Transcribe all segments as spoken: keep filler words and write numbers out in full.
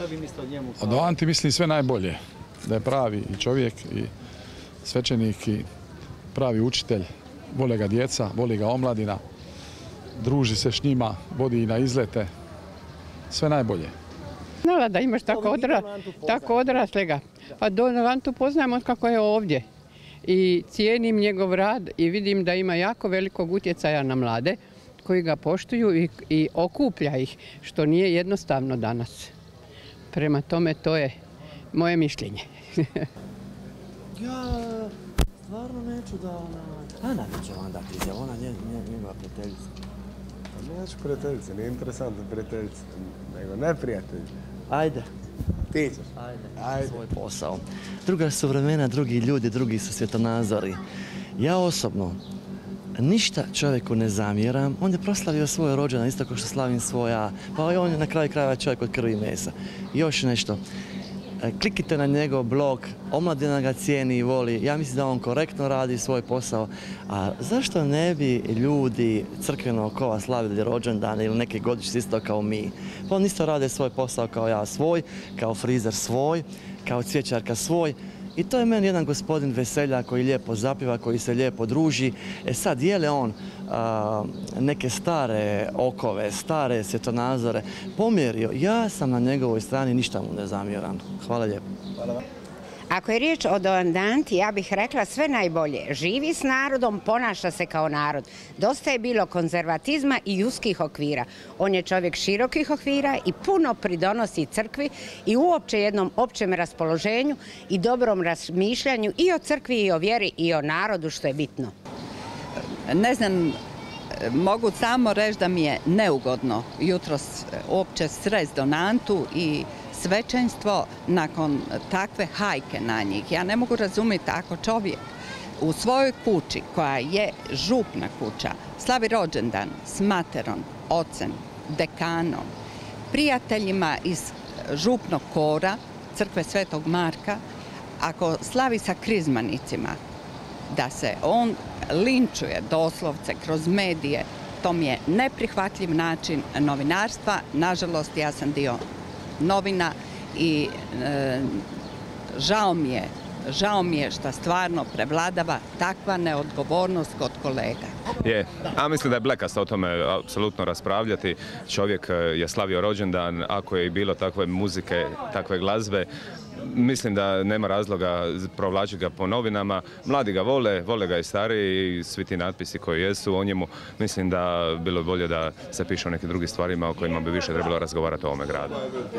Šta vi mislite o njemu? O Anti mislim sve najbolje. Da je pravi i čovjek i svećenik i pravi učitelj. Vole ga djeca, voli ga omladina. Druži se s njima, vodi na izlete. Sve najbolje. Znala da imaš tako, odra, tako odraslega. Pa Antu poznajem od kako je ovdje. I cijenim njegov rad i vidim da ima jako velikog utjecaja na mlade koji ga poštuju i, i okuplja ih, što nije jednostavno danas. Prema tome, to je moje mišljenje. Ja stvarno neću da ona... Ana neće vam dati izjavu, ona njegova prijateljica. Pa neću prijateljice, nije interesantno prijateljice, nego ne prijatelji. Ajde. Ti ćeš. Ajde, Ajde. Svoj posao. Druga su vremena, drugi ljudi, drugi su svjetonazori. Ja osobno ništa čovjeku ne zamjeram. On je proslavio svoj rođendan isto kao što slavim svoja, pa on je na kraju krajeva čovjek od krvi i mesa. Još nešto. Klikite na njegov blog, omladina ga cijeni i voli. Ja mislim da on korektno radi svoj posao. A zašto ne bi ljudi crkvenog kova slavili rođendan ili neke godišnjice isto kao mi? Pa on isto rade svoj posao kao ja svoj, kao frizer svoj, kao cvjećarka svoj. I to je meni jedan gospodin veselja koji lijepo zapiva, koji se lijepo druži. E sad, je li on a, neke stare okove, stare svjetonazore pomjerio? Ja sam na njegovoj strani, ništa mu ne zamjeram. Hvala lijepo. Hvala. Ako je riječ o Anti, ja bih rekla sve najbolje. Živi s narodom, ponaša se kao narod. Dosta je bilo konzervatizma i uskih okvira. On je čovjek širokih okvira i puno pridonosi crkvi i uopće jednom općem raspoloženju i dobrom razmišljanju i o crkvi i o vjeri i o narodu, što je bitno. Ne znam, mogu samo reći da mi je neugodno jutros uopće srest Antu i svećenstvo nakon takve hajke na njih. Ja ne mogu razumjeti ako čovjek u svojoj kući, koja je župna kuća, slavi rođendan s materom, ocem, dekanom, prijateljima iz župnog kora, crkve Svetog Marka, ako slavi sa krizmanicima, da se on linčuje doslovce kroz medije, to mi je neprihvatljiv način novinarstva. Nažalost, ja sam dio novina i e, žao mi je, žao mi je što stvarno prevladava takva neodgovornost kod kolega. Je, a mislim da je blekasta o tome apsolutno raspravljati. Čovjek je slavio rođendan, ako je i bilo takve muzike, takve glazbe, mislim da nema razloga provlačiti ga po novinama. Mladi ga vole, vole ga i stariji i svi ti natpisi koji jesu o njemu. Mislim da bilo bolje da se piše o nekim drugim stvarima o kojima bi više trebalo razgovarati o ovome gradu.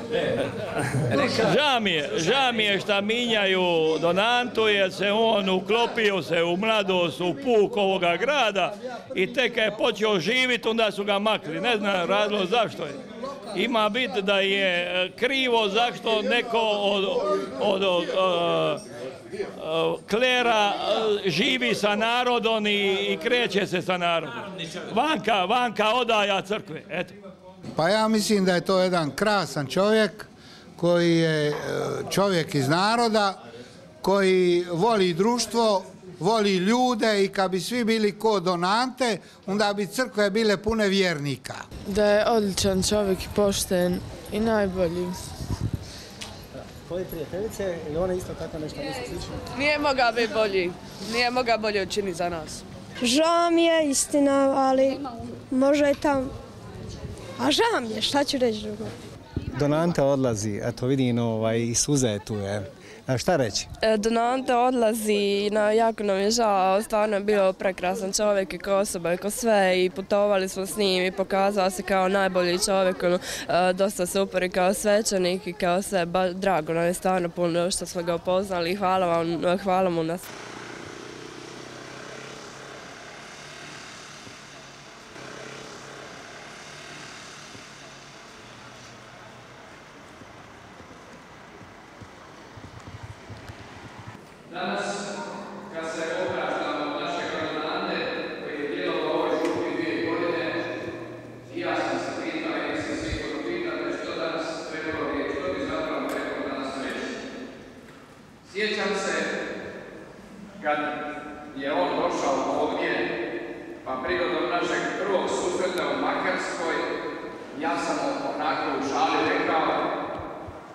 Žao mi je, žao mi je što minjaju Antu jer se on uklopio se u mladost, u puk ovoga grada i tek je počeo živjeti, onda su ga makli. Ne znam razlog zašto je. Ima biti da je krivo zašto neko od, od, od uh, uh, klera uh, živi sa narodom i, i kreće se sa narodom. Vanka, vanka odaja crkve. Eto. Pa ja mislim da je to jedan krasan čovjek koji je čovjek iz naroda, koji voli društvo, voli ljude i kad bi svi bili ko Ante, onda bi crkve bile pune vjernika. Da je odličan čovjek i pošten i najbolji. Tvoje prijateljice, ili ona isto tako nešto misli slično? Nije mogao biti bolji, nije mogao bolje učiniti za nas. Žao mi je, istina, ali možda je tam... A žao mi je, šta ću reći drugo? Ante odlazi, eto vidim ovaj, i suza je tu, je. A šta reći? Ante odlazi, no, jako nam je žao, stvarno je bio prekrasan čovjek i kao osoba i kao sve i putovali smo s njim i pokazao se kao najbolji čovjek, ono, dosta super i kao svećenik i kao sve, ba, drago nam je stvarno puno što smo ga upoznali i hvala vam, hvala mu na sve. Danas, kad se obraćamo od našeg Ante, koji je djelovao ovoj župi dvije godine, i ja sam se pitao i mislim svi kod pitate što danas trebalo bi, što bi zapravo trebalo danas reći. Sjećam se kad je on došao ovdje, pa prigodom našeg prvog susreta u Makarskoj, ja sam onako u šali rekao,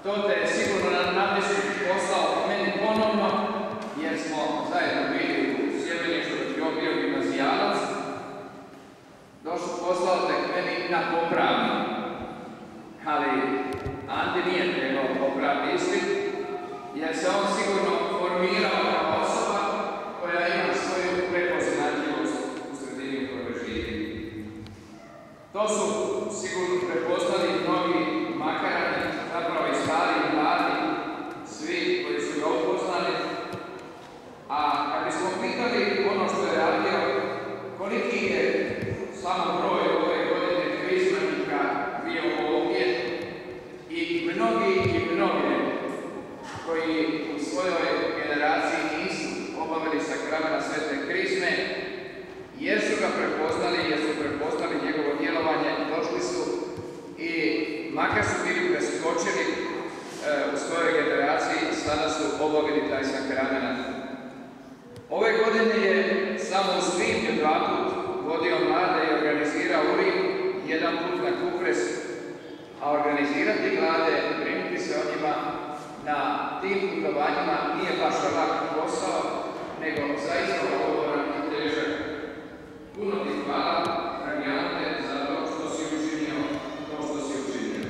To te je sigurno nadležni poslao meni ponovno, jer smo zajedno bili u Sjemeništu, dok je on bio gimnazijalac. Došlo poslao te meni na popravni. Ali Ante nije trebao popravni ispit, jer se on sigurno formirao kao osoba koja ima svoju prepoznatljivost u sredini u kojoj živi. To su sigurno prepoznali mnogi makarani, zapravo i stari i mladi, svi koji su ga upoznali. A kad bismo pitali ono što je radio, koliki je samo broj ove godine krizmanika bio ovdje i mnogi i mnogi koji u svojoj generaciji nisu obavili sakramena Svete Krizme, jer su ga prepoznali, jer su prepoznali njegovo djelovanje, došli su i makar su bili preskočili e, u svojoj generaciji, sada su obavili taj sakrament. Ove godine je samo u svibnju dva put vodio mlade i organizirao u Rim, jedan put na Kupres, a organizirati mlade, brinuti se o njima na tim putovanjima nije baš lak posao, nego zaista odgovoran i težak. Puno ti hvala, dragi Ante, za to što si učinio, to što si učinio.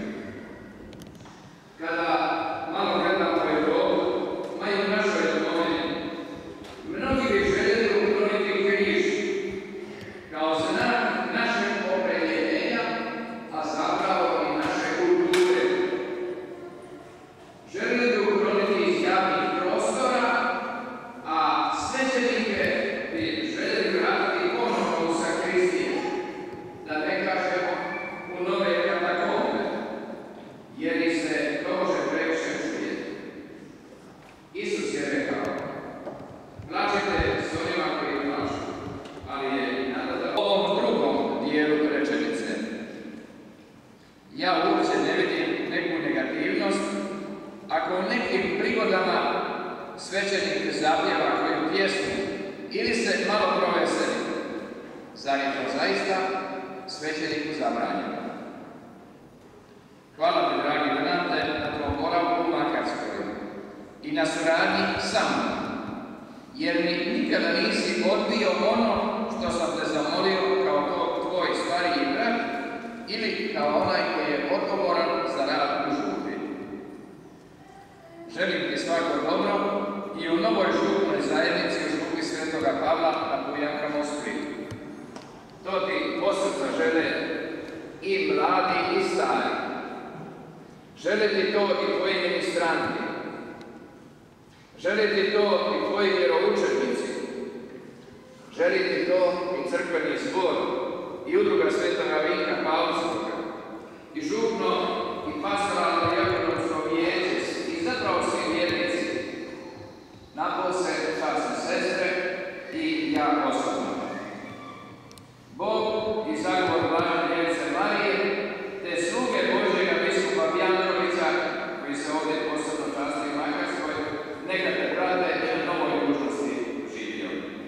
Kada malo gledamo Europu, ma i u našoj domovini, mnogi bi željeli ukloniti križ kao znak našeg opredjeljenja, a zapravo i naše kulture. Željeli bi ukloniti iz javnih prostora, a svećenike bi željeli vratiti ponovno u sakristije, da ne kažemo u nove katakombe, jer ih se dože previše čuje. Isus je rekao, plačite s onima koji plaču, ali je nadodao u ovom drugom dijelu rečenice. Ja uopće ne vidim neku negativnost ako u nekim prigodama svećenik zapjeva koju pjesmu ili se malo proveseli. Zar je to zaista svećeniku zabranjeno? Hvala ti, dragi Donate, na tvom boravku u Makarskoj i na suradnji sa mnom, jer mi nikada nisi odbio ono što sam te zamolio kao to tvoj stariji brat ili kao onaj koji je odgovoran za rad u župi. Želim ti svako dobro i u novoj župnoj zajednici u župi Svetoga Pavla na Bujanka Moskvi. To ti posrca žele i mladi i stari. Žele ti to i tvoji ministranti. Žele ti to i tvoji vjeroučenici. Želi ti to i crkveni zbor i udruga Svetoga Vinka Pavlskoga i župno i pastoralno dijakonovsko vijeće i zapravo svi vjernici. Napose časne sestre i ja osobno. Bog i zagovor Blažene Djevice Marije te sluge Božjega biskupa Bjankovića, koji se ovdje posebno časti u Makarskoj, neka te prate i na novoj dužnosti živio.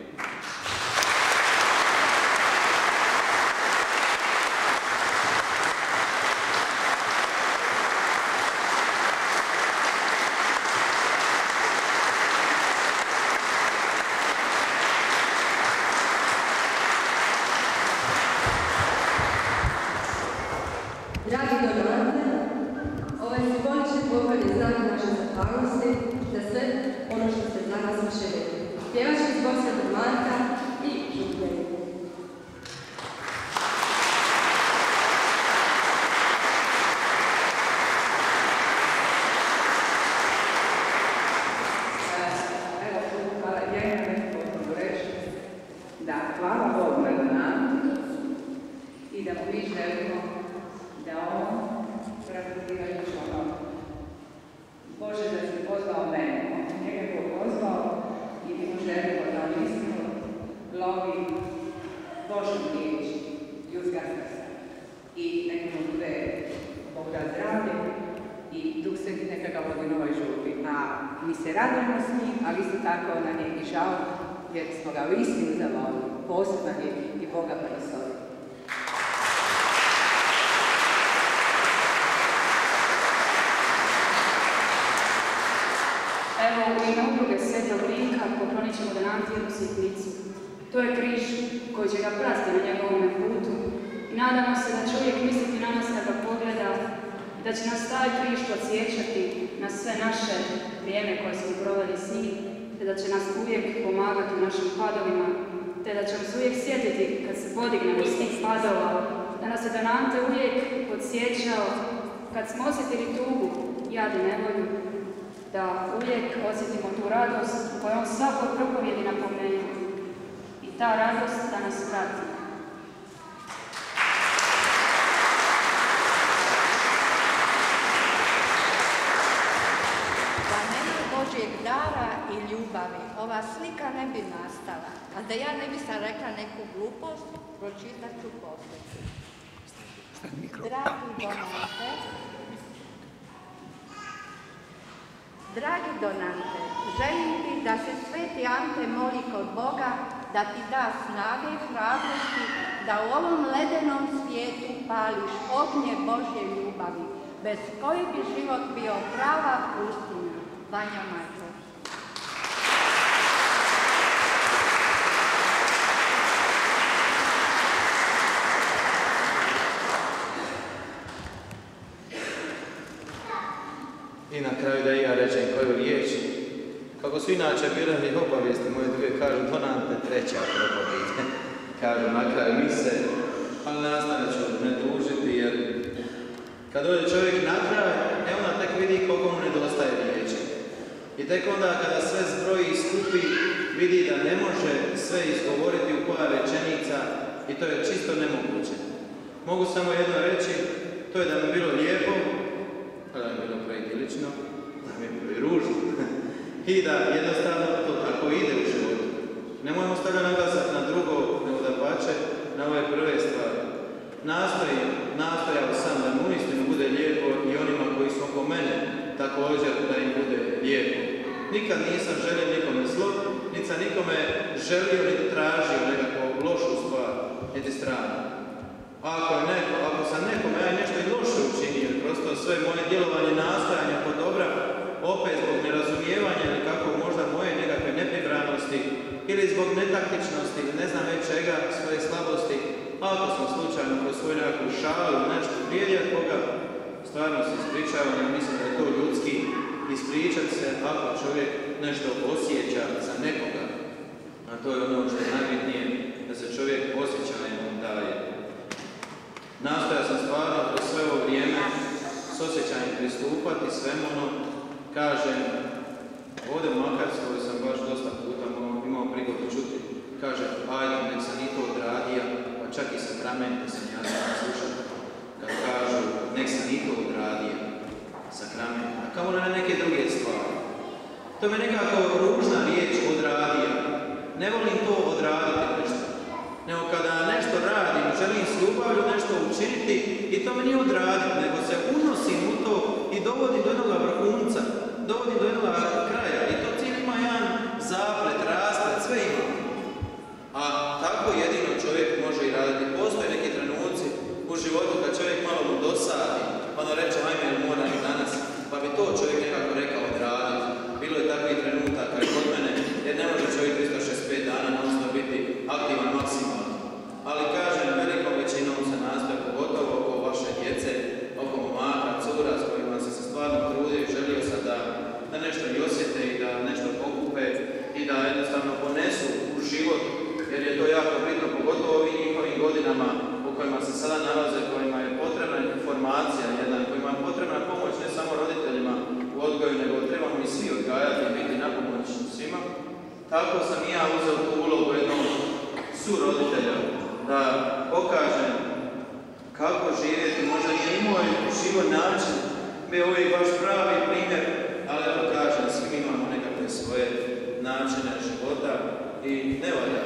Dragi Donate, ovaj simbolični pogled je znak naše zahvalnosti za sve ono što ste za nas učinili. Pjevački zbor Svetog Marka i župljeni. Evo, hvala, ja imam nešto potrebno reći. Da, hvala Bogu na Donatu i da mu mi želimo da on praktikirajući ono Bože da si pozvao mene, on njega je pozvao i mi mu želimo da on istinu lovi Božom riječi, ljudska srca. I neka mu bude Bog da zdravlje i Duh Sveti neka ga vodi novoj župi. A mi se radujemo s njim, ali isto tako nam je i žao jer smo ga u istinu zavolili, poseban je i Boga proslavili. ime udruge Svetog Vinka poklonit ćemo Donatu jednu sitnicu. To je križ koji će ga pratiti na njegovome putu i nadamo se da će uvijek misliti na nas kad ga pogleda, da će nas taj križ podsjećati na sve naše vrijeme koje smo proveli s njim, te da će nas uvijek pomagati u našim padovima, te da ćemo se uvijek sjetiti kad se podignemo s tih padova, da nas je Donante uvijek podsjećao kad smo osjetili tugu, jad i nevolju, da uvijek osjetimo tu radost koju on svakoj propovjedi napomenuo. I ta radost da nas prati. Da nema Božjeg dara i ljubavi, ova slika ne bi nastala. A da ja ne bi sam rekla neku glupost, pročitat ću posljednju. Dragi Donante, Dragi Donante, želim ti da se sveti Ante moli kod Boga da ti da snage i hrabrosti da u ovom ledenom svijetu pališ ognje Božje ljubavi, bez koje bi život bio prava pustinja. Vanja Majko. I na kraju da i ja rečem koju riječ. Kako su inače bile i obavijesti moje druge, kažu Donante treća propovijed. Kažu na kraju mise, ali nastavit ću ne dužiti jer kad dođe čovjek na kraj, e onda tek vidi koliko mu nedostaje riječi. I tek onda kada sve zbroji i skupi, vidi da ne može sve izgovoriti u koja rečenica i to je čisto nemoguće. Mogu samo jedno reći, to je da mi bilo lijepo, da mi je bilo preidilično, da mi je bilo i ružno. I da jednostavno to tako ide u životu. Nemojmo stavljati naglasak na drugo, nego da pače na ove prve stvari. Nastojim, nastojao sam da mu uistinu bude lijepo i onima koji su oko mene također da im bude lijepo. Nikad nisam želio nikome zlo, niti sam nikome želio niti tražio nekakvu lošu stvar, niti stranu. Ako, je neko, ako sam nekome ja nešto i loše učinio, prosto sve moje djelovanje nastojanja po dobra, opet zbog nerazumijevanja ili kako možda moje nekakve nepribranosti ili zbog netaktičnosti ili ne znam već čega, svoje slabosti, ako sam slučajno kroz svoju nekakvu šalu nešto prijedio koga, stvarno se ispričavam i mislim da je to ljudski ispričati se ako čovjek nešto osjeća za nekoga. A to je ono što je najbitnije, da se čovjek osjećajno daje. Nastojao sam stvarno kroz sve ovo vrijeme s osjećanjem pristupati svemu ono, kažem, ovdje u Makarskoj sam baš dosta puta imao prigodu čuti, kaže, ajde, nek sam i to odradio, pa čak i sakramente sam ja sam slušao, kad kažu, nek sam i to odradio, sakramente, a kamo na neke druge stvari. To mi je nekako ružna riječ odradio, ne volim to odraditi nešto, nego kada nešto radim, želim s ljubavlju nešto učiniti i to mi nije odraditi, nego se unosim u to i dovodim do jednoga vrhunca, dovodim do jednoga kraja i to cijeli ima jedan zaplet, rasplet, sve ima. A tako jedino čovjek može i raditi. Postoje neki trenuci u životu kad čovjek malo mu dosadi, pa ono reče, ajme, moram i danas, pa bi to čovjek nekako rekao odraditi. Bilo je takvih trenutaka i kod mene, jer ne može čovjek tristo šezdeset pet dana non-stop biti aktivan maksimalno. Ali kažem, velikom većinom se nastoje, pogotovo oko vaše djece, oko momaka, cura s kojima se se stvarno trudio i želio sam da, da nešto i osjete i da nešto pokupe i da jednostavno ponesu u život, jer je to jako bitno, pogotovo ovim njihovim godinama u kojima se sada nalaze, kojima je potrebna informacija, jedan, kojima je potrebna pomoć ne samo roditeljima u odgoju, nego trebamo i svi odgajati i biti na pomoć svima. Tako sam i ja uzeo tu ulogu jednog suroditelja, da pokažem kako živjeti, možda nije i moj život način, bio uvijek baš pravi primjer, ali evo kažem, svi imamo nekakve svoje načine života i ne valja,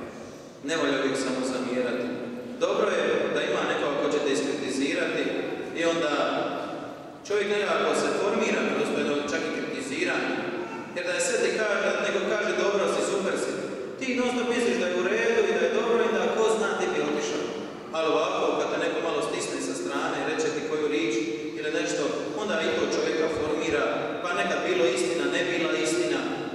ne valja uvijek samo zamjerati. Dobro je da ima nekoga ko će te iskritizirati i onda čovjek nekako se formira kroz jedno čak i kritiziranje, jer da je sve ti kaže, nego kaže dobro si, super si, ti jednostavno misliš da je u redu i da je dobro i da ko zna ti bi otišao. Ali ovako, kad te neko malo stisne sa strane i reče ti koju riječ ili nešto, onda i to čovjeka formira, pa nekad bilo istina, ne bila istina,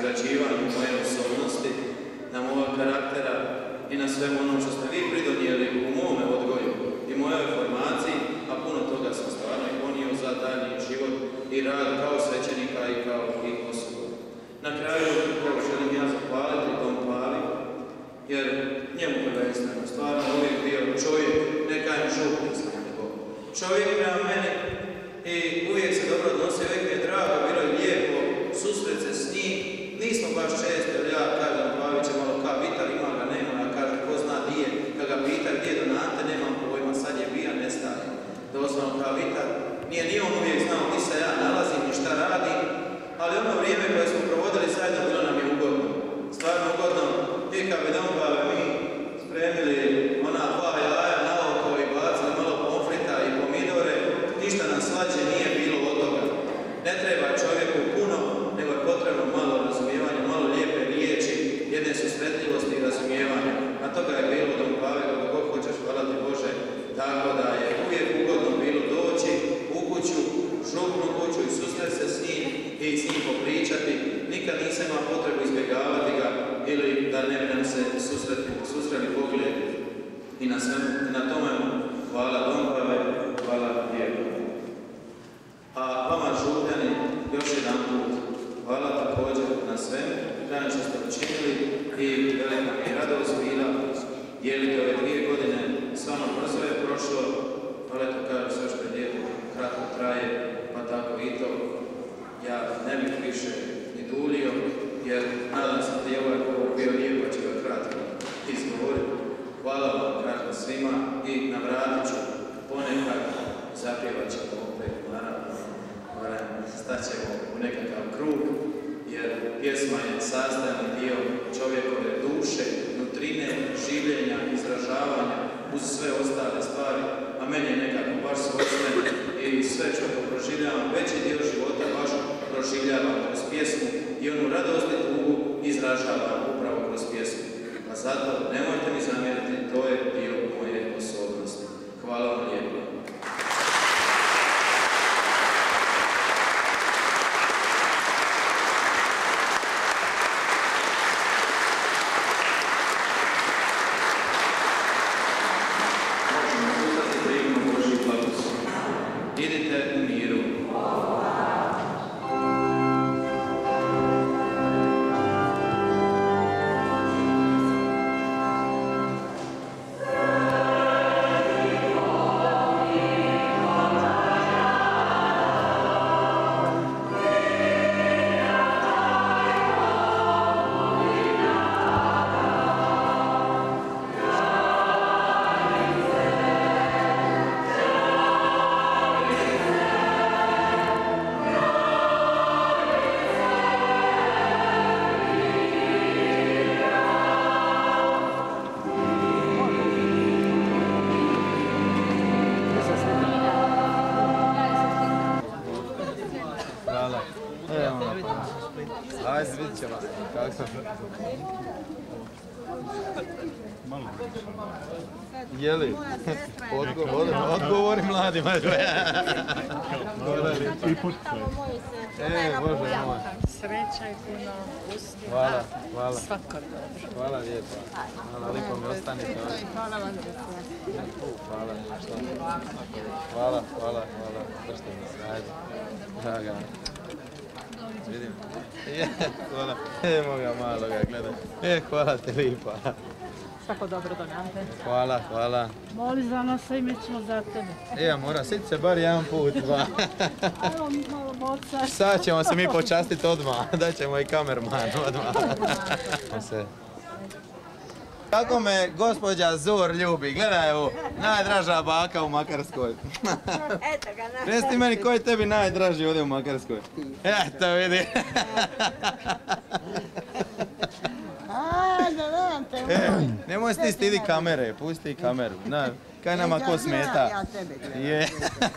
izgrađivanju moje osobnosti, na moga karaktera i na svemu onom što ste vi pridonijeli u mome odgoju i mojoj formaciji, a puno toga sam stvarno i ponio za dalji život i rad kao svećenika i kao i osoba. Na kraju želim ja zahvaliti Dom Pavi, jer njemu prvenstveno stvarno uvijek bio čovjek, ne kajem župnik sam nego. Čovjek prema meni i uvijek se dobro odnosio, uvijek mi je drago, bilo je lijepo susret se s njim. Nismo baš često, jer ja kažem Pavić je malo kao Vitar, ima ga, nema, ja kažem ko zna di je, kad ga pita gdje je Donante, nemam pojma, sad je bija, ne staje. Doslovno kao Vitar, nije ni on uvijek znao gdje se ja nalazim i šta radim, ali ono vrijeme koje smo provodili zajedno bilo nam je ugodno. Stvarno ugodno, i kad bi Dom Pave mi spremili ona dva jaja na oko i bacili malo pomfrita i pomidore, ništa nam slađe nije bilo od toga. Ne treba čovjeku puno, nego je potrebno malo razumijevanja, malo lijepe riječi, jedne susretljivosti i razumijevanja. A toga je bilo Dom Pave, kako god hoćeš, hvala ti Bože, tako da je uvijek ugodno bilo doći u kuću, župnu kuću i susret se s njim i s njim popričati. Nikad nisam imao potrebu izbjegavati ga ili da ne bi nam se susreli pogled i na svemu. I na tome hvala Dom Pave, hvala lijepo. A vama župljani, još jedan put, hvala također na svemu, danas što ste učinili i velika mi je radost bila dijeliti ove dvije godine, s vama brzo je prošlo, ali eto kažem sve što je lijepo, kratko traje, pa tako i to. Ja ne bih više ni duljio, jer nadam se da je ovaj govor bio lijep, pa ću ga kratko izgovoriti. Hvala vam kratko svima i navratit ću ponekad, zapjevat ćemo opet, naravno, staćemo u nekakav krug, jer pjesma je sastavni dio čovjekove duše, nutrine, življenja, izražavanja, uz sve ostale stvari, a meni je nekako baš svojstveno i sve što proživljavam, veći dio života baš proživljavam kroz pjesmu i onu radost i tugu izražavam upravo kroz pjesmu. A zato nemojte mi zamjeriti, to je dio moje osobnosti. Hvala vam lijepo. Idite u miru. Ajde, vidit ćemo. Kako sam? Jeli? Odgovor, odgovori mladima. E, Bože moj. Sreća i puno uspjeha. Hvala, hvala. Svako dobro. Hvala lijepo. Hvala, lijepo mi ostanite. Hvala vam. Hvala. Hvala, hvala, hvala. Držite mi se, ajde. Draga. Vidim. Je, hvala. Evo ga maloga, gledaj. E, hvala te lipa. Svako dobro, Donante. Hvala, hvala. Moli za nas, a i mi ćemo za tebe. E, mora, siti se bar jedan put, dva. Evo malo moca. Sad ćemo se mi počastiti odmah, da ćemo i kamerman odmah. Kako me gospođa Zur ljubi, gledaj ovo, najdraža baka u Makarskoj. Eto ga, na. Reci meni, ko je tebi najdraži ovdje u Makarskoj? Eto, vidi. E, nemoj ti stidi kamere, pusti kameru. Na, kaj nama ko smeta? Je.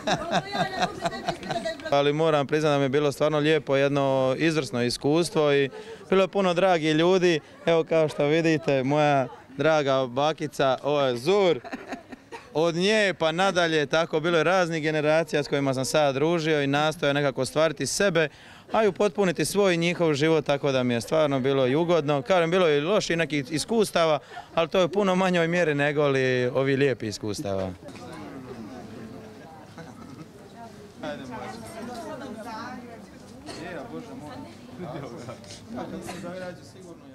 Ali moram priznati da mi je bilo stvarno lijepo, jedno izvrsno iskustvo i bilo je puno dragih ljudi. Evo kao što vidite, moja draga bakica, ovo je Zur. od nje pa nadalje, tako bilo je raznih generacija s kojima sam sad družio i nastojao nekako ostvariti sebe, a i upotpuniti svoj njihov život, tako da mi je stvarno bilo i ugodno. Kažem, bilo je i loših nekih iskustava, ali to je u puno manjoj mjeri nego li ovi lijepi iskustava. Ajde, može.